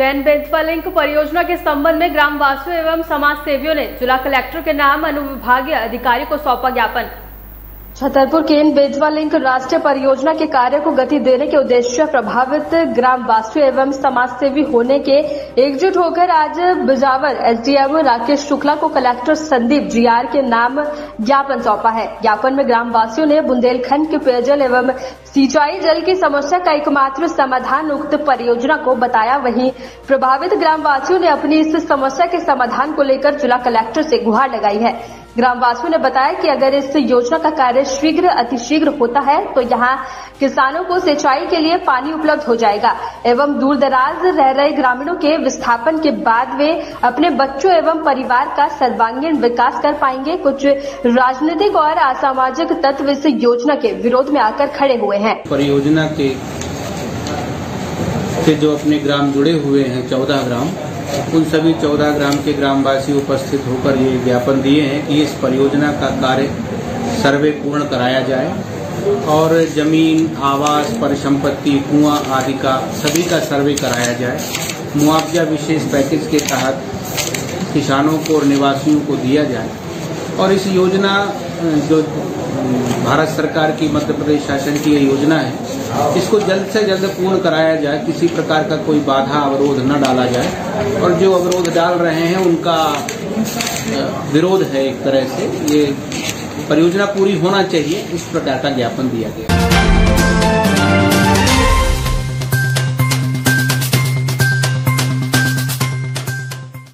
Can Betwa link परियोजना के संबंध में ग्राम वासियों एवं समाज सेवियों ने जिला कलेक्टर के नाम अनुविभागीय अधिकारी को सौंपा ज्ञापन। छतरपुर केन बेतवा लिंक राष्ट्रीय परियोजना के कार्य को गति देने के उद्देश्य प्रभावित ग्राम वासियों एवं समाज सेवी होने के एकजुट होकर आज बिजावर एसडीएम राकेश शुक्ला को कलेक्टर संदीप जीआर के नाम ज्ञापन सौंपा है। ज्ञापन में ग्राम वासियों ने बुंदेलखंड के पेयजल एवं सिंचाई जल की समस्या का एकमात्र समाधान उक्त परियोजना को बताया। वहीं प्रभावित ग्राम वासियों ने अपनी इस समस्या के समाधान को लेकर जिला कलेक्टर से गुहार लगाई है। ग्राम वासियों ने बताया कि अगर इस योजना का कार्य शीघ्र अतिशीघ्र होता है तो यहां किसानों को सिंचाई के लिए पानी उपलब्ध हो जाएगा एवं दूर दराज रह रहे ग्रामीणों के विस्थापन के बाद वे अपने बच्चों एवं परिवार का सर्वांगीण विकास कर पाएंगे। कुछ राजनीतिक और असामाजिक तत्व इस योजना के विरोध में आकर खड़े हुए हैं। परियोजना के से जो अपने ग्राम जुड़े हुए हैं 14 ग्राम, उन सभी 14 ग्राम के ग्रामवासी उपस्थित होकर ये ज्ञापन दिए हैं कि इस परियोजना का कार्य सर्वे पूर्ण कराया जाए और जमीन, आवास, परिसंपत्ति, कुआं आदि का सभी का सर्वे कराया जाए। मुआवजा विशेष पैकेज के तहत किसानों को और निवासियों को दिया जाए और इस योजना जो भारत सरकार की मध्य प्रदेश शासन की ये योजना है, इसको जल्द से जल्द पूर्ण कराया जाए। किसी प्रकार का कोई बाधा अवरोध न डाला जाए और जो अवरोध डाल रहे हैं उनका विरोध है। एक तरह से ये परियोजना पूरी होना चाहिए, इस प्रकार का ज्ञापन दिया गया।